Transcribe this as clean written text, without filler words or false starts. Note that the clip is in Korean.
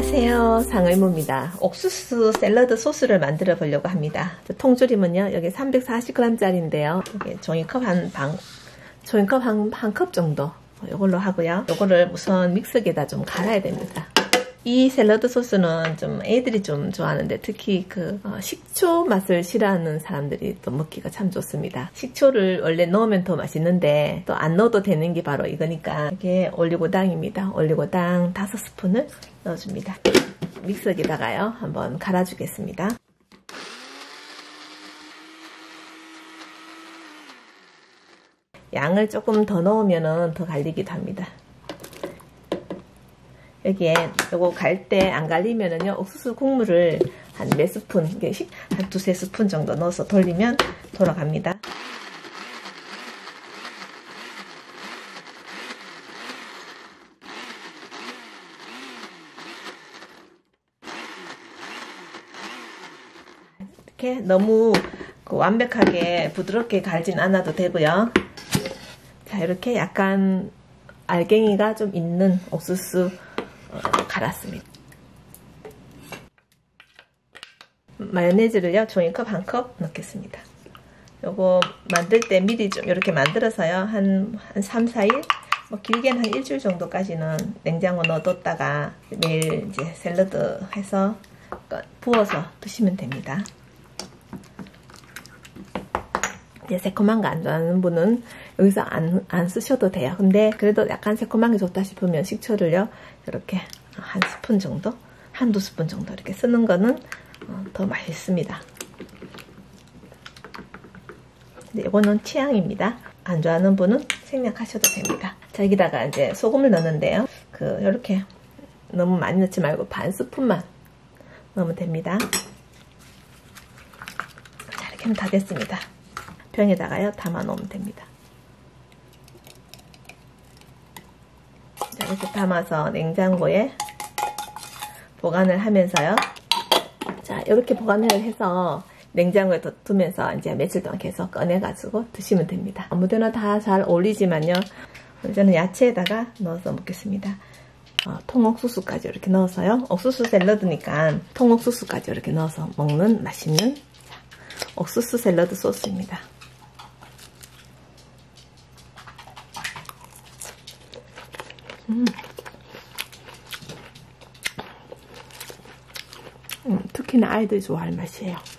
안녕하세요, 상의모입니다. 옥수수 샐러드 소스를 만들어 보려고 합니다. 통조림은요, 여기 340g 짜리인데요. 여기 종이컵 한 컵 정도 이걸로 하고요. 이거를 우선 믹서기에다 좀 갈아야 됩니다. 이 샐러드 소스는 좀 애들이 좀 좋아하는데, 특히 식초 맛을 싫어하는 사람들이 또 먹기가 참 좋습니다. 식초를 원래 넣으면 더 맛있는데 또 안 넣어도 되는 게 바로 이거니까, 이게 올리고당입니다. 올리고당 5스푼을 넣어줍니다. 믹서기에다가요 한번 갈아주겠습니다. 양을 조금 더 넣으면 더 갈리기도 합니다. 여기에 요거 갈 때 안 갈리면은요, 옥수수 국물을 한 몇 스푼, 한 두세 스푼 정도 넣어서 돌리면 돌아갑니다. 이렇게 너무 완벽하게 부드럽게 갈진 않아도 되고요. 자, 이렇게 약간 알갱이가 좀 있는 옥수수 갈았습니다. 마요네즈를요, 종이컵 한 컵 넣겠습니다. 요거 만들 때 미리 좀 이렇게 만들어서요, 한 3, 4일, 길게는 한 일주일 정도까지는 냉장고 넣어뒀다가 매일 이제 샐러드 해서 부어서 드시면 됩니다. 이제 새콤한 거 안 좋아하는 분은 여기서 안 쓰셔도 돼요. 근데 그래도 약간 새콤한 게 좋다 싶으면 식초를요, 이렇게 한 스푼 정도, 한두 스푼 정도 이렇게 쓰는 거는 더 맛있습니다. 근데 이거는 취향입니다. 안 좋아하는 분은 생략하셔도 됩니다. 자, 여기다가 이제 소금을 넣는데요. 이렇게 너무 많이 넣지 말고 반 스푼만 넣으면 됩니다. 자, 이렇게 하면 다 됐습니다. 병에다가요 담아 놓으면 됩니다. 자, 이렇게 담아서 냉장고에 보관을 하면서요. 자, 이렇게 보관을 해서 냉장고에 두면서 이제 며칠 동안 계속 꺼내가지고 드시면 됩니다. 아무데나 다 잘 어울리지만요, 저는 야채에다가 넣어서 먹겠습니다. 통옥수수까지 이렇게 넣어서요. 옥수수 샐러드니까 통옥수수까지 이렇게 넣어서 먹는 맛있는 옥수수 샐러드 소스입니다. 특히나 아이들이 좋아할 맛이에요.